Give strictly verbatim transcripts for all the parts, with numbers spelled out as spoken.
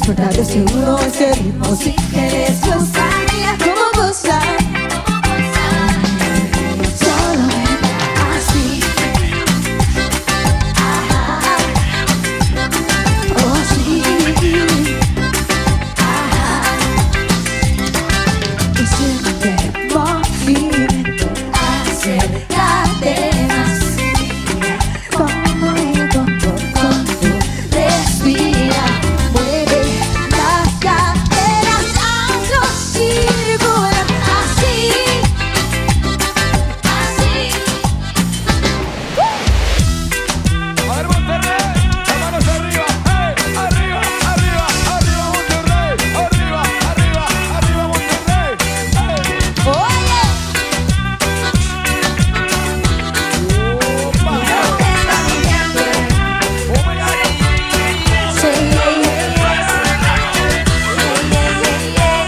disfrutar de seguro este ritmo. Si quieres gozar, mira cómo gozar. Solo ven así. Ajá. Oh sí. Ajá. Y siente movimiento, acércate más. Como el control con tu respira. Mueve las caderas, hazlo circular así, así. A ver, Monterrey, las manos arriba, hey, arriba, arriba, arriba, Monterrey, arriba, arriba, arriba, Monterrey, hey. Oye, Opa. mira lo que está viviendo. Oh my God. Sí, yeah, yeah, yeah. Yeah, yeah, yeah, yeah.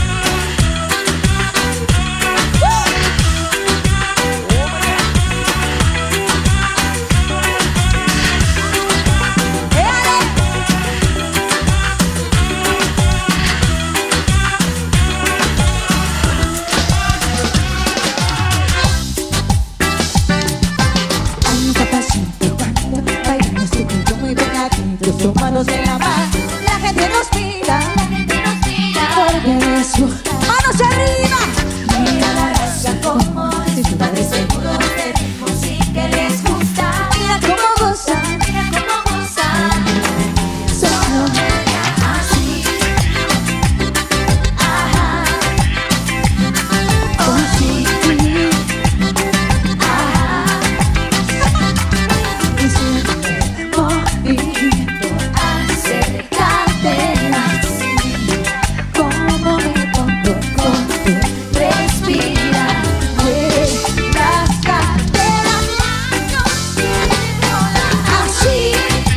Ay, papacito, cuando bailamos tú y yo muy pegaditos, tomados de la mano, la gente nos mira, porque es su manos arriba. Mira la raza como disfruta de seguro este ritmo. Si que les gusta, mira cómo goza, mira cómo goza. Solo mira así. Ajá. Oh sí. Ajá. Y siente movimiento, acércate más. Como me pongo con tu respira. Mueve las caderas, así,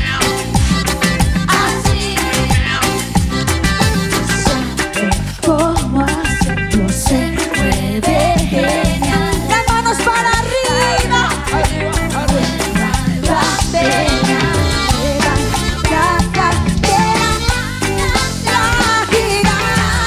así. Sabe cómo hacerlo, se mueve genial. Las manos para arriba. Arriba, arriba. La pena, mueva la cartera, la gira.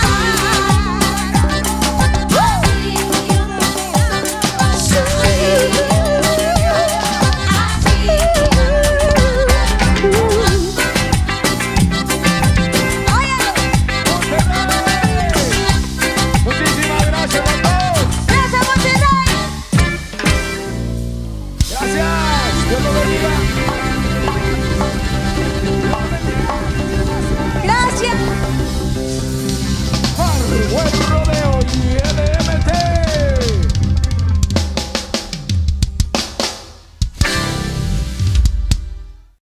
Muchísimas gracias a todos. Gracias, Monterrey. Gracias. Dios lo bendiga. Gracias. Bueno.